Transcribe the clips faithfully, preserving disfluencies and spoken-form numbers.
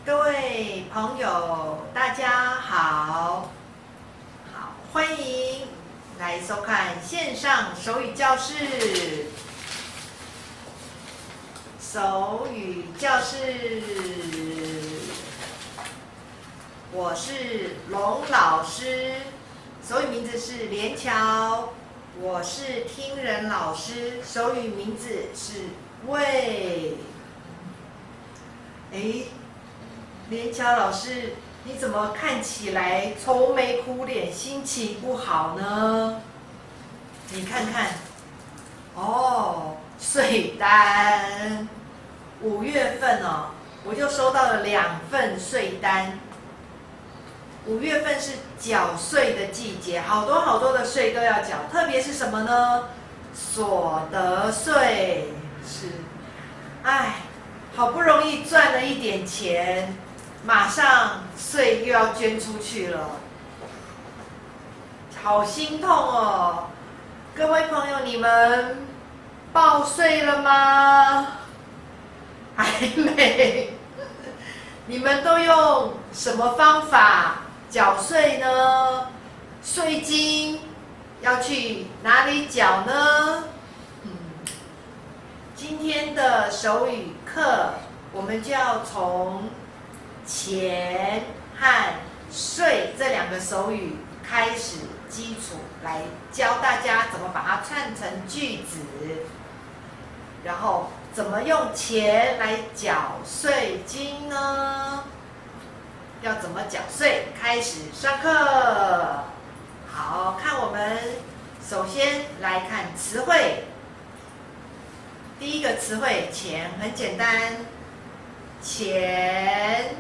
各位朋友，大家好，好，欢迎来收看线上手语教室。手语教室，我是龙老师，手语名字是连乔，我是听人老师，手语名字是魏。哎。连乔老师，你怎么看起来愁眉苦脸、心情不好呢？你看看，哦，税单，五月份哦，我就收到了两份税单。五月份是缴税的季节，好多好多的税都要缴，特别是什么呢？所得税是，哎，好不容易赚了一点钱。马上税又要捐出去了，好心痛哦！各位朋友，你们报税了吗？还没。你们都用什么方法缴税呢？税金要去哪里缴呢？嗯，今天的手语课，我们就要从钱和税这两个手语开始基础，来教大家怎么把它串成句子，然后怎么用钱来缴税金呢？要怎么缴税？开始上课。好，看我们首先来看词汇。第一个词汇钱很简单，钱。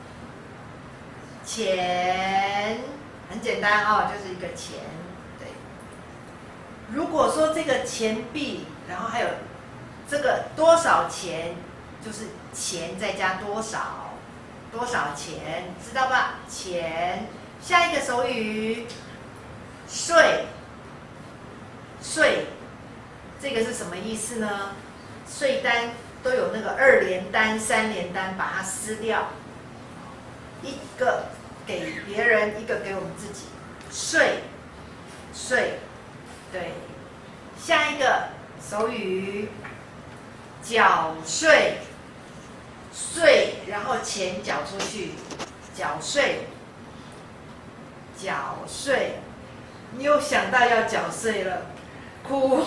钱很简单哦，就是一个钱。对，如果说这个钱币，然后还有这个多少钱，就是钱再加多少，多少钱，知道吧？钱。下一个手语，税。税，这个是什么意思呢？税单都有那个二连单、三连单，把它撕掉。一个给别人，一个给我们自己。税，税，对。下一个手语，缴税，税，然后钱缴出去，缴税，缴税。你又想到要缴税了，哭。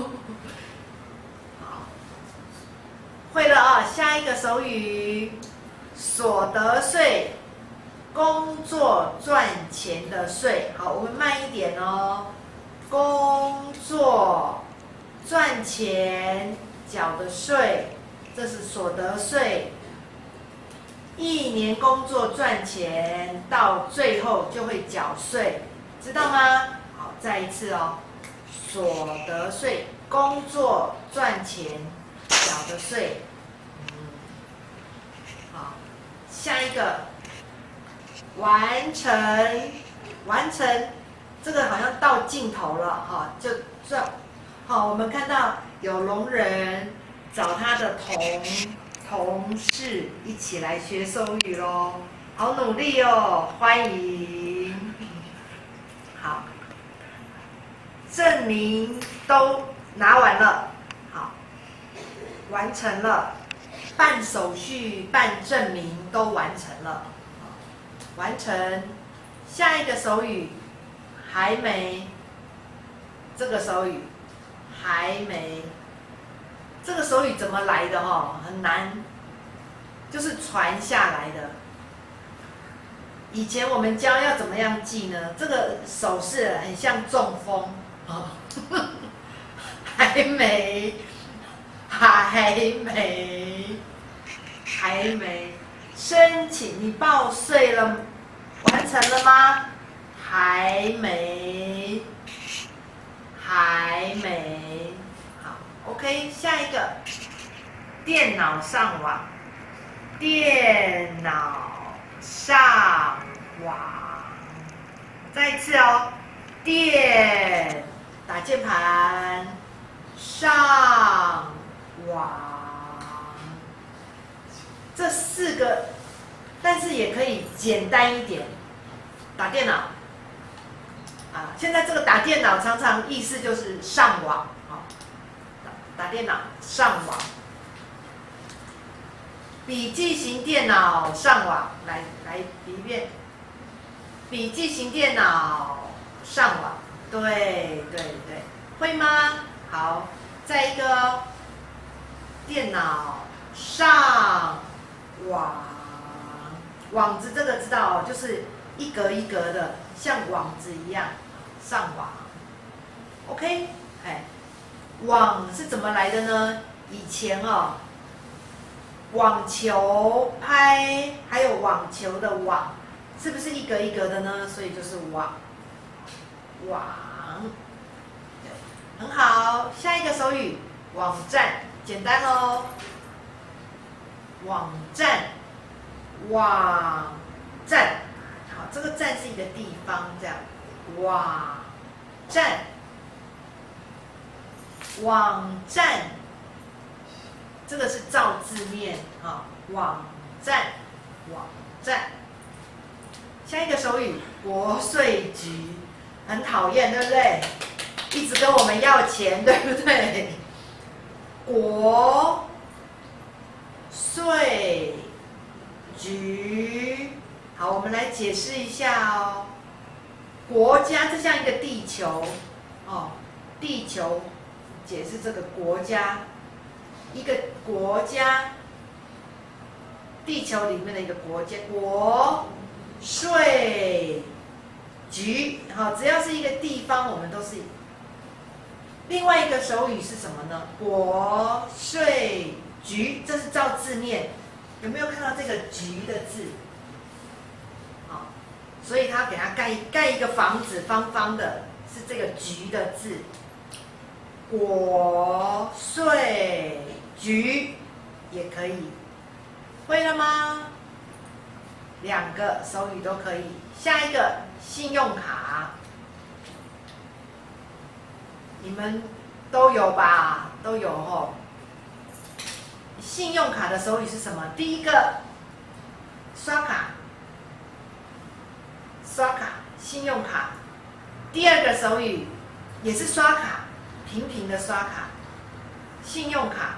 好，会了啊！下一个手语，所得税。工作赚钱的税，好，我们慢一点哦。工作赚钱缴的税，这是所得税。一年工作赚钱，到最后就会缴税，知道吗？好，再一次哦。所得税，工作赚钱缴的税。嗯，好，下一个。完成，完成，这个好像到尽头了哈，就这，好，我们看到有聋人找他的同同事一起来学手语咯，好努力哦，欢迎，好，证明都拿完了，好，完成了，办手续、办证明都完成了。完成，下一个手语还没，这个手语还没，这个手语怎么来的哦？很难，就是传下来的。以前我们教要怎么样记呢？这个手势很像中风哦，还没，还没，还没。申请，你报税了，完成了吗？还没，还没。好 ，OK， 下一个，电脑上网，电脑上网，再一次哦，电打键盘，上网。这四个但是也可以简单一点，打电脑。啊，现在这个打电脑常常意思就是上网，啊，打打电脑上网。笔记型电脑上网，来来一遍。笔记型电脑上网，对对对，会吗？好，再一个，电脑上网，网子这个知道哦，就是一格一格的，像网子一样上网。OK， 哎，网是怎么来的呢？以前哦。网球拍还有网球的网，是不是一格一格的呢？所以就是网，网，对，很好。下一个手语，网站，简单喽。网站，网站，好，这个站是一个地方，这样，网站，网站。这个是照字面啊，网站，网站。下一个手语，国税局，很讨厌，对不对？一直跟我们要钱，对不对？国税局，好，我们来解释一下哦。国家，这像一个地球，哦，地球，解释这个国家。一个国家，地球里面的一个国家，国税局，好，只要是一个地方，我们都是。另外一个手语是什么呢？国税局，这是照字面，有没有看到这个“局”的字？好，所以他给他盖盖一个房子，方方的，是这个“局”的字。国税局也可以，会了吗？两个手语都可以。下一个信用卡，你们都有吧？都有吼。信用卡的手语是什么？第一个刷卡，刷卡，信用卡。第二个手语也是刷卡，平平的刷卡，信用卡。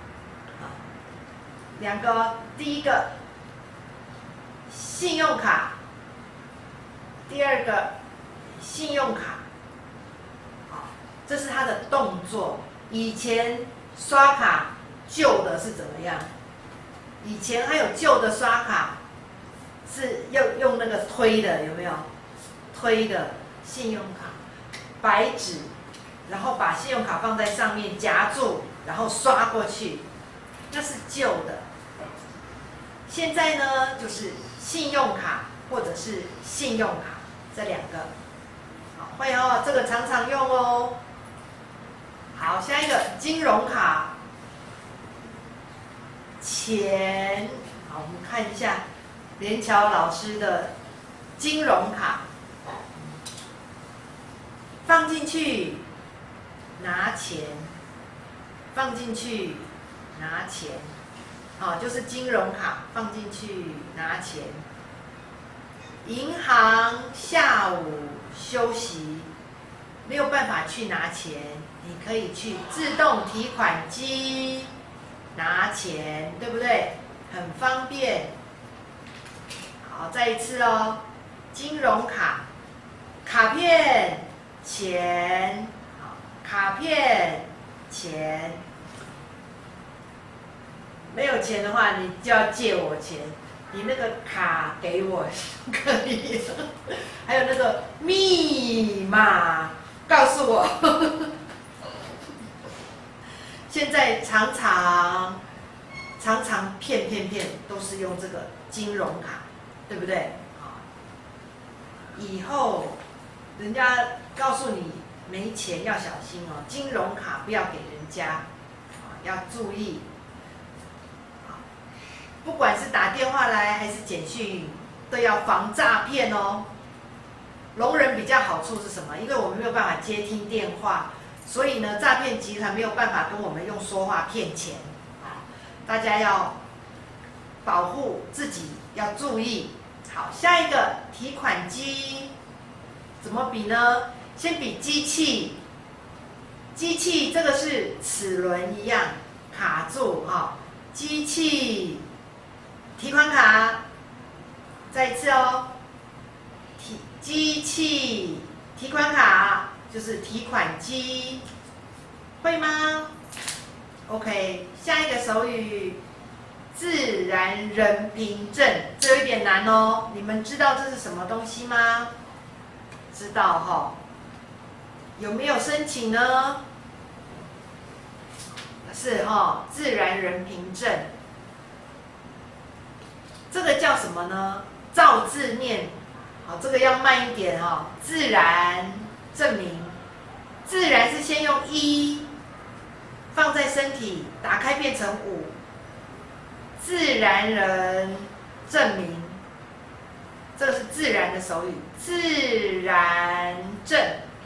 两个，第一个信用卡，第二个信用卡，好，这是它的动作。以前刷卡旧的是怎么样？以前还有旧的刷卡是用用那个推的，有没有？推的信用卡，白纸，然后把信用卡放在上面夹住，然后刷过去，那是旧的。现在呢，就是信用卡或者是信用卡这两个，好，会哦，这个常常用哦。好，下一个金融卡，钱，好，我们看一下连乔老师的金融卡，放进去拿钱，放进去拿钱。好，就是金融卡放进去拿钱。银行下午休息，没有办法去拿钱，你可以去自动提款机拿钱，对不对？很方便。好，再一次哦，金融卡、卡片、钱，好，卡片、钱。没有钱的话，你就要借我钱，你那个卡给我可以。还有那个密码，告诉我。现在常常常常骗骗骗，都是用这个金融卡，对不对？以后人家告诉你没钱要小心哦，金融卡不要给人家，要注意。不管是打电话来还是简讯，都要防诈骗哦。聋人比较好处是什么？因为我们没有办法接听电话，所以呢，诈骗集团没有办法跟我们用说话骗钱。大家要保护自己要注意。好，下一个提款机怎么比呢？先比机器，机器这个是齿轮一样卡住哈、哦，机器提款卡，再一次哦，提机器提款卡就是提款机，会吗 ？OK， 下一个手语。自然人凭证，这有一点难哦。你们知道这是什么东西吗？知道哈、哦？有没有申请呢？是哈、哦，自然人凭证。这个叫什么呢？照字念，好，这个要慢一点哦。自然证明，自然是先用一放在身体，打开变成五。自然人证明，这个是自然的手语。自然证，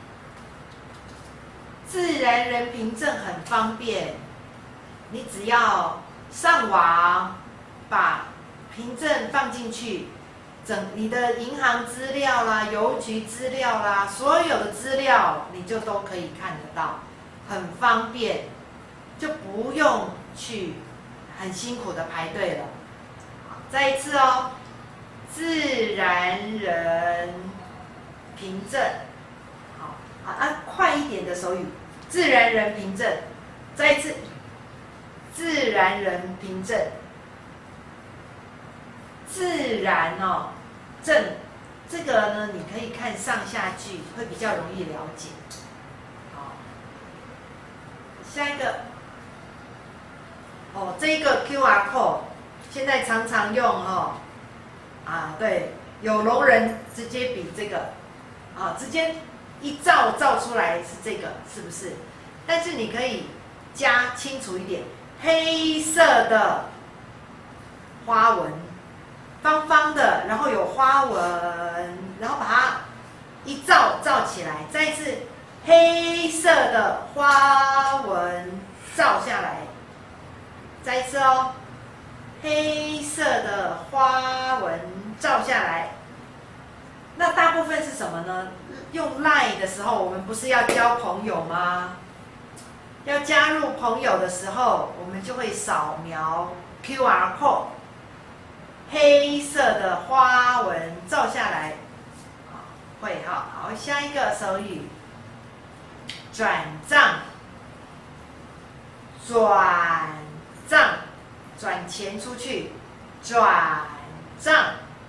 自然人凭证很方便，你只要上网把凭证放进去，整你的银行资料啦、邮局资料啦，所有的资料你就都可以看得到，很方便，就不用去。很辛苦的排队了，好，再一次哦，自然人凭证，好，啊啊，快一点的手语，自然人凭证，再一次，自然人凭证，自然哦，证，这个呢，你可以看上下句，会比较容易了解，好，下一个。哦，这一个 Q R code 现在常常用哦，啊，对，有聋人直接比这个，啊，直接一照照出来是这个，是不是？但是你可以加清楚一点，黑色的花纹，方方的，然后有花纹，然后把它一照照起来，再一次黑色的花纹照下来。再一次哦，黑色的花纹照下来。那大部分是什么呢？用 LINE 的时候，我们不是要交朋友吗？要加入朋友的时候，我们就会扫描 Q R code， 黑色的花纹照下来。会哈，好，下一个手语，转账，转。账，转钱出去，转账。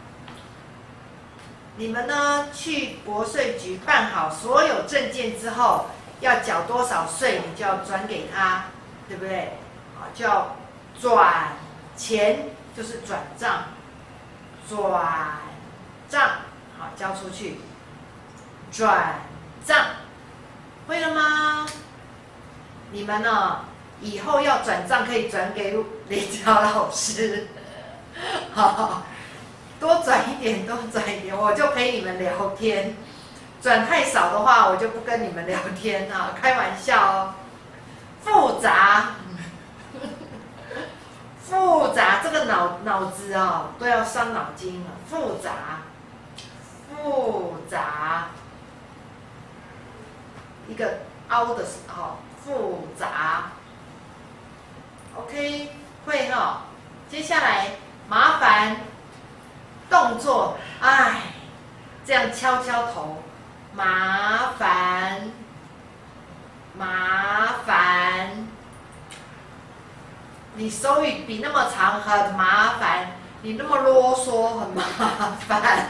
你们呢去国税局办好所有证件之后，要缴多少税，你就要转给他，对不对？好，就要转钱，就是转账，转账，好，交出去，转账，会了吗？你们呢？以后要转账可以转给雷佳老师，好，多转一点，多转一点，我就陪你们聊天。转太少的话，我就不跟你们聊天啊，开玩笑哦。复杂，复杂，这个脑脑子哦都要伤脑筋了。复杂，复杂，一个凹的哦，复杂。OK， 会哈、哦。接下来麻烦动作，哎，这样敲敲头，麻烦，麻烦。你手语比那么长，很麻烦；你那么啰嗦，很麻烦。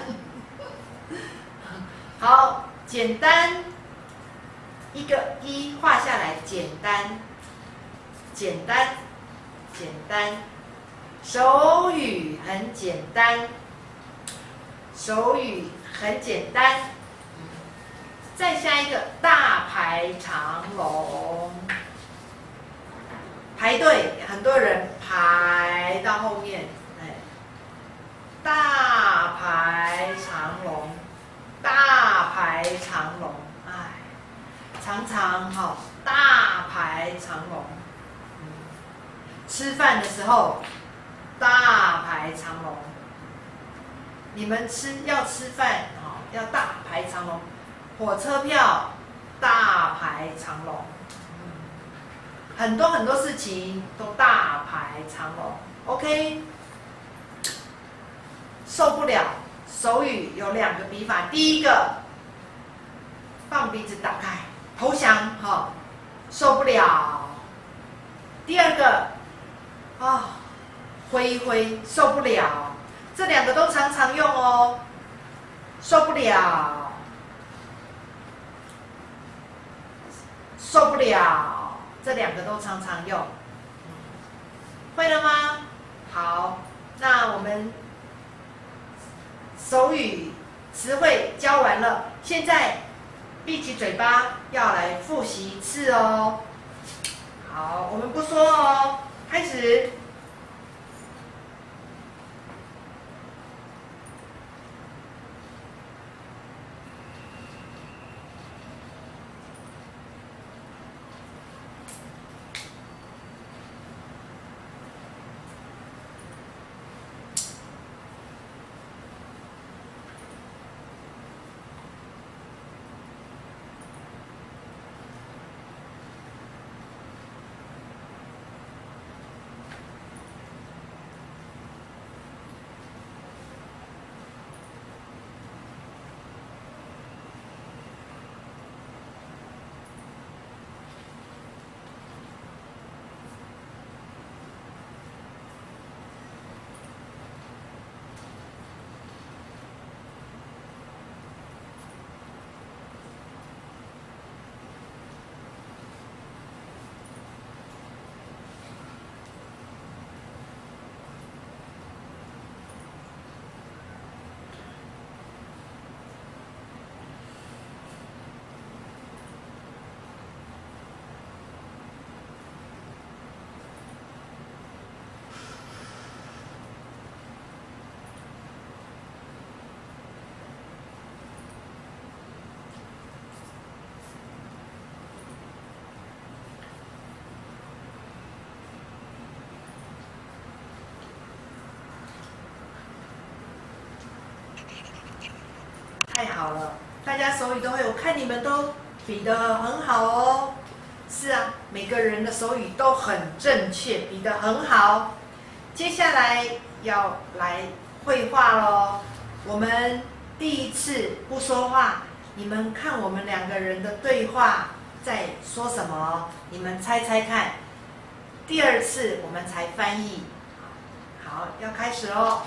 好，简单，一个一画下来，简单，简单。简单，手语很简单，手语很简单。再下一个大排长龙，排队，很多人排到后面，哎，大排长龙，大排长龙，哎，常常哈、哦，大排长龙。吃饭的时候， 大排长龙。你们吃要吃饭哦，要大排长龙。火车票大排长龙，很多很多事情都大排长龙。OK， 受不了。手语有两个笔法，第一个放鼻子打开投降，哈、哦，受不了。第二个啊、哦，挥一挥受不了。这两个都常常用哦，受不了，受不了，这两个都常常用，会了吗？好，那我们手语词汇教完了，现在闭起嘴巴，要来复习一次哦。好，我们不说哦，开始。太好了，大家手语都会，我看你们都比得很好哦。是啊，每个人的手语都很正确，比得很好。接下来要来绘画咯。我们第一次不说话，你们看我们两个人的对话在说什么？你们猜猜看。第二次我们才翻译。好，要开始喽。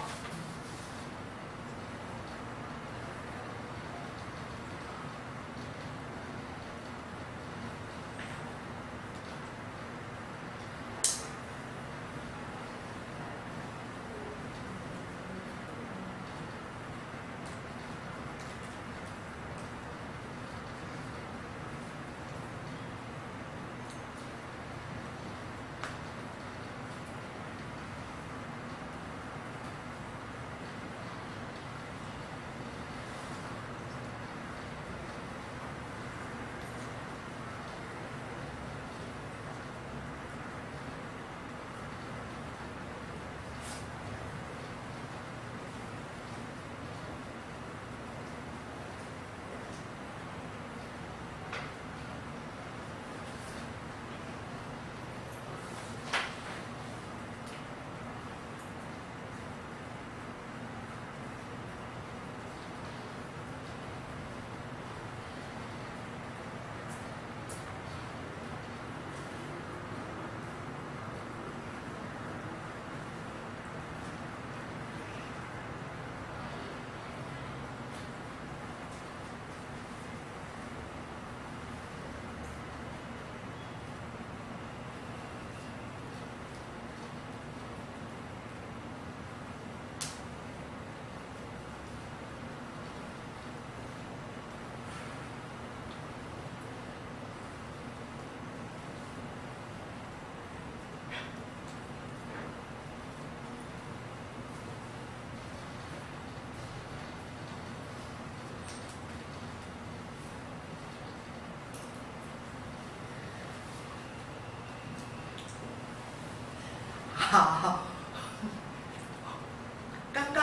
好，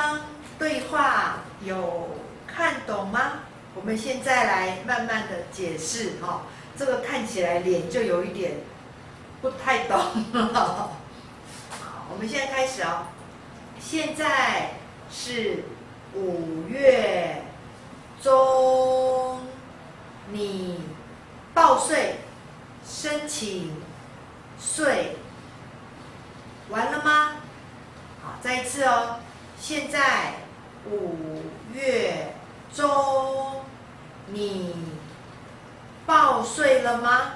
刚对话有看懂吗？我们现在来慢慢的解释哈、哦。这个看起来脸就有一点不太懂了。好，我们现在开始哦。现在是五月中，你报税申请税完了吗？好，再一次哦。现在五月中，你报税了吗？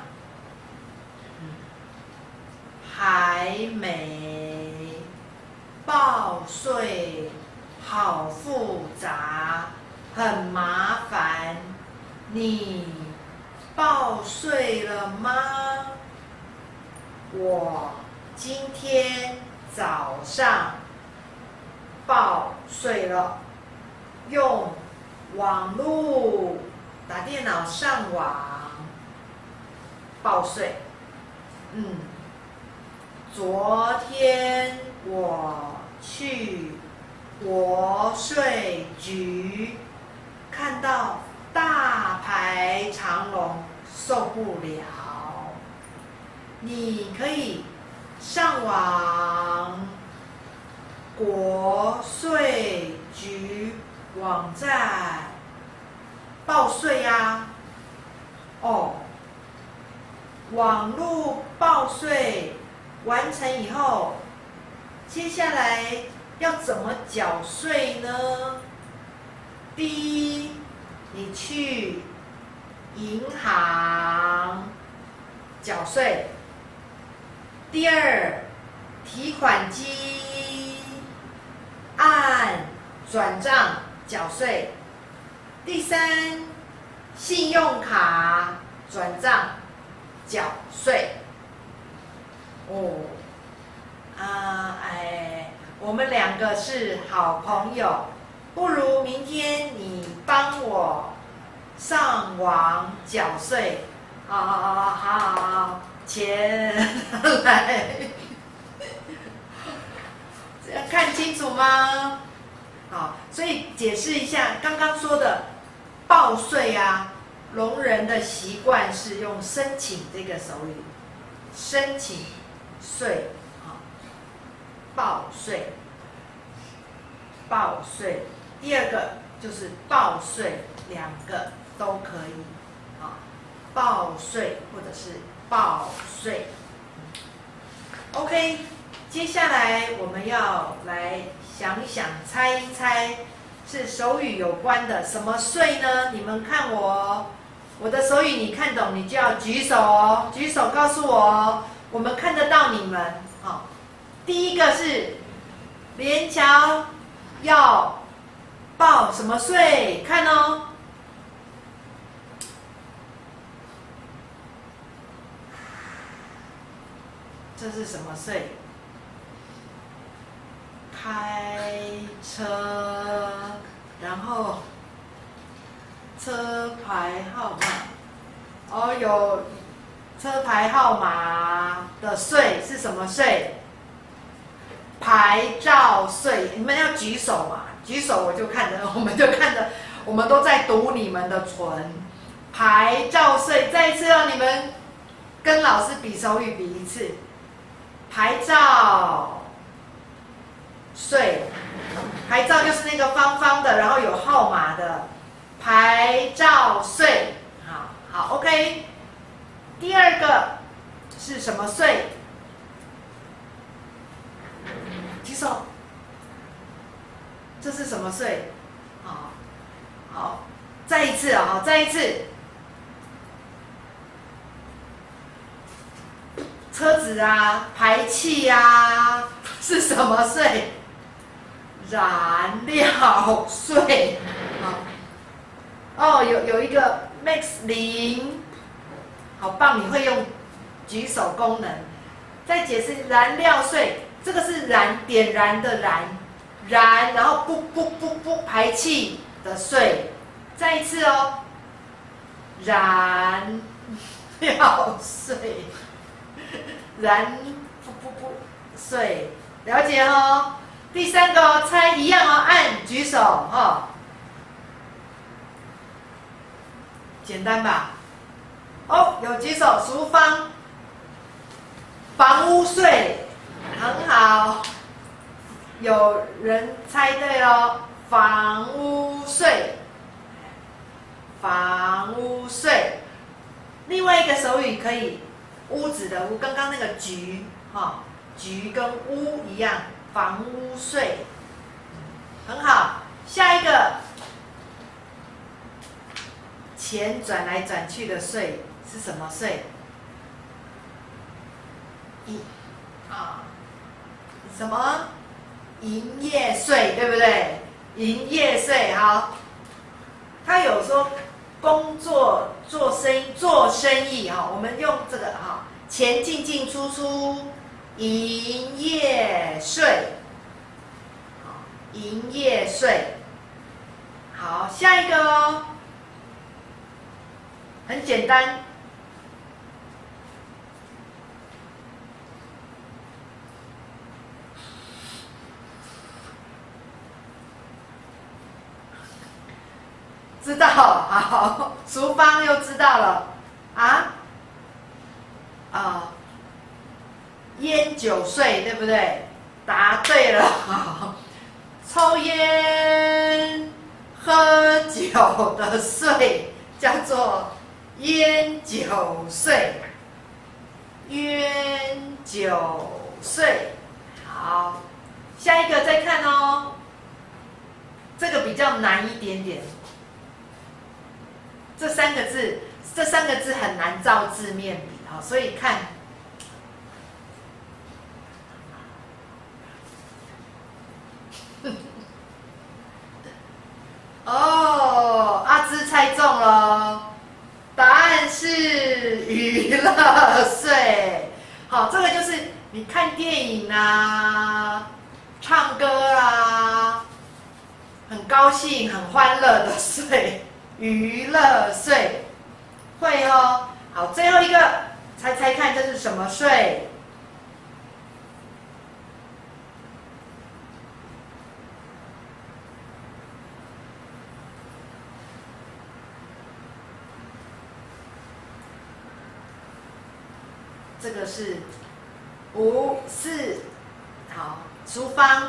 还没报税，好复杂，很麻烦。你报税了吗？我今天早上报税了，用网络打电脑上网报税。嗯，昨天我去国税局，看到大排长龙，受不了。你可以上网国税局网站报税呀。哦，网络报税完成以后，接下来要怎么缴税呢？第一，你去银行缴税；第二，提款机按转账缴税；第三，信用卡转账缴税。哦，啊，哎，我们两个是好朋友，不如明天你帮我上网缴税。好好好好好，钱来，这样看清楚吗？好，所以解释一下刚刚说的报税啊，聋人的习惯是用申请这个手语，申请税，好，报税，报税。第二个就是报税，两个都可以，好，报税或者是报税。OK， 接下来我们要来想一想，猜一猜，是手语有关的什么税呢？你们看我，我的手语你看懂，你就要举手哦，举手告诉我哦，我们看得到你们。好，第一个是联侨要报什么税？看哦。这是什么税？开车，然后车牌号码，哦，有车牌号码的税是什么税？牌照税。你们要举手嘛？举手我就看着，我们就看着，我们都在读你们的唇。牌照税，再一次让你们跟老师比手语比一次。牌照税，牌照就是那个方方的，然后有号码的牌照税。好，好 ，OK。第二个是什么税？举手。这是什么税？好，好，再一次啊，再一次。车子啊，排气啊，是什么税？燃料税。哦，有有一个 Max 零，好棒，你会用举手功能。再解释燃料税，这个是燃点燃的燃，燃，然后不不不不排气的税。再一次哦，燃料税。燃不不不税，了解哦。 第三个哦，猜一样哦，按举手哦。简单吧？哦，有举手，淑芳，房屋税，很好，有人猜对咯，房屋税，房屋税。另外一个手语可以，屋子的屋，刚刚那个局，哈、哦，局跟屋一样，房屋税，很好。下一个，钱转来转去的税是什么税？一啊，什么？营业税，对不对？营业税，好。他有说工作、做生意、做生意哈，我们用这个哈，钱进进出出，营业税，营业税。好，下一个哦，很简单。知道，好，淑芳又知道了，啊，啊，烟酒税对不对？答对了，好，抽烟、喝酒的税叫做烟酒税，烟酒税。好，下一个再看哦，这个比较难一点点。这三个字，这三个字很难照字面比哈，所以看。哦，阿芝猜中了，答案是娱乐税。好，这个就是你看电影啊、唱歌啊，很高兴、很欢乐的税。娱乐税，会哦。好，最后一个，猜猜看这是什么税？这个是五四，好，淑芳，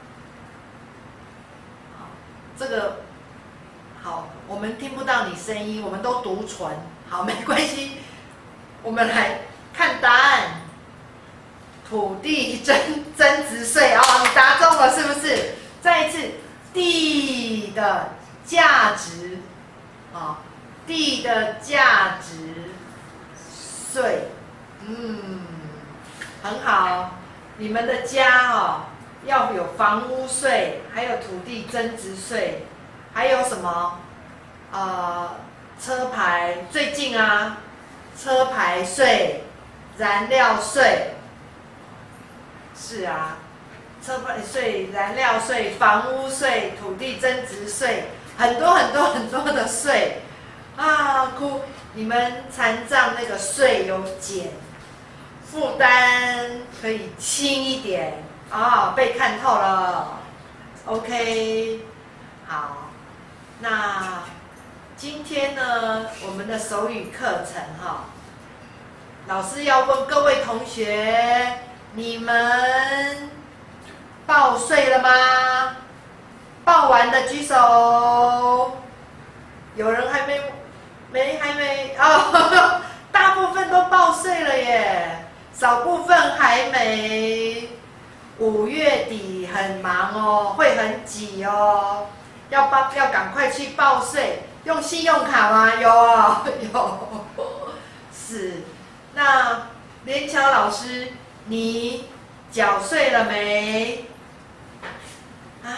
好，这个。好，我们听不到你声音，我们都读唇。好，没关系，我们来看答案。土地增增值税哦，你答中了是不是？再一次，地的价值，哦，地的价值税，嗯，很好。你们的家哦，要有房屋税，还有土地增值税。还有什么？呃，车牌最近啊，车牌税、燃料税，是啊，车牌税、燃料税、房屋税、土地增值税，很多很多很多的税啊！哭，你们残障那个税有减，负担可以轻一点啊，被看透了。OK， 好。那今天呢，我们的手语课程哈，老师要问各位同学，你们报税了吗？报完的举手。有人还没没还没哦，大部分都报税了耶，少部分还没。五月底很忙哦，会很挤哦。要报要赶快去报税，用信用卡吗？有哦，有。是，那连乔老师，你缴税了没？唉，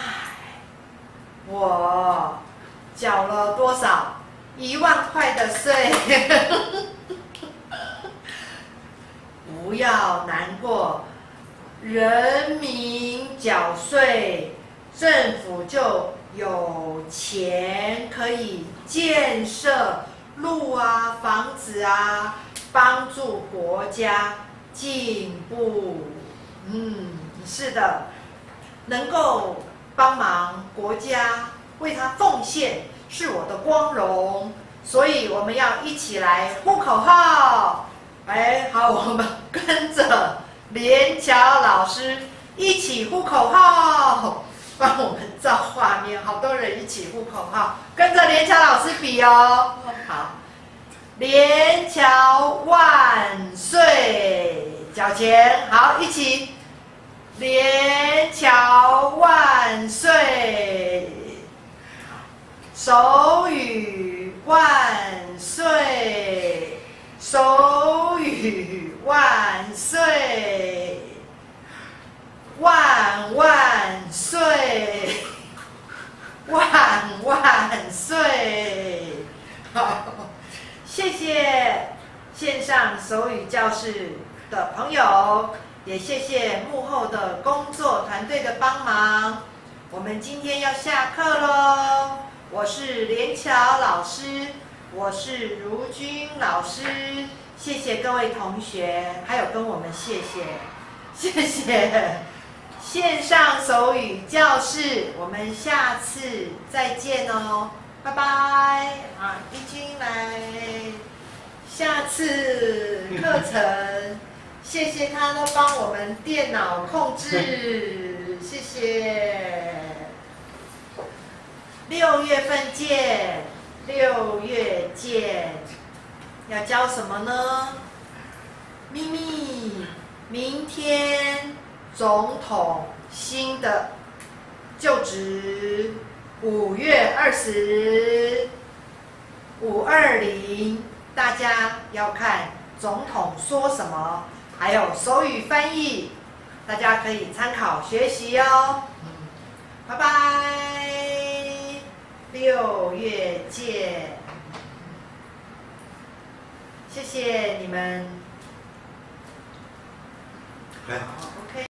我缴了多少？一万块的税。不要难过，人民缴税，政府就有钱可以建设路啊、房子啊，帮助国家进步。嗯，是的。 能够帮忙国家，为他奉献，是我的光荣。所以我们要一起来呼口号。哎，好，我们跟着连乔老师一起呼口号，帮我们造画面，好多人一起呼口号，跟着连乔老师比哦。好，连乔万岁，脚前，好，一起，连乔万岁，手语万岁，手语万岁，万万岁，万万岁！好，谢谢线上手语教室的朋友，也谢谢幕后的工作团队的帮忙。我们今天要下课喽，我是连乔老师，我是如君老师，谢谢各位同学，还有跟我们谢谢，谢谢线上手语教室，我们下次再见哦，拜拜啊！一君来下次课程，谢谢他都帮我们电脑控制，谢谢。六月份见，六月见。要教什么呢？秘密，明天总统新的就职，五月二十，五二零，大家要看总统说什么，还有手语翻译，大家可以参考学习哦。拜拜，六月见，谢谢你们。 哎。 OK。